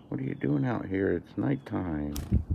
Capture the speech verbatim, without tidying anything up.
What are you doing out here? It's nighttime.